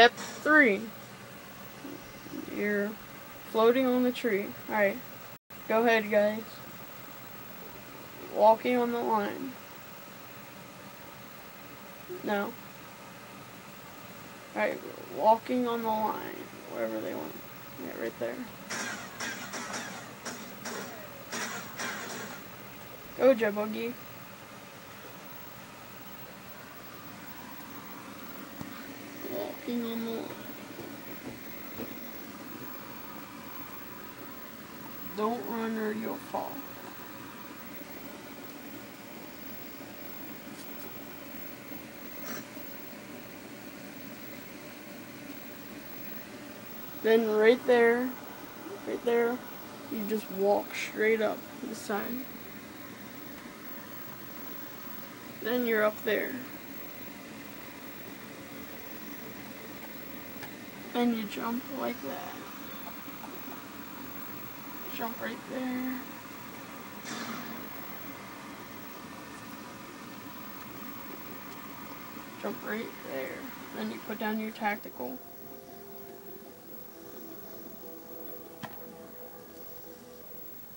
Step 3. You're floating on the tree. Alright. Go ahead, guys. Walking on the line. No. Alright, walking on the line. Wherever they want. Yeah, right there. Go, Jet Buggy. Walking on the line. Don't run or you'll fall. Then right there, you just walk straight up the side. Then you're up there. Then you jump like that. Jump right there. Jump right there. Then you put down your tactical.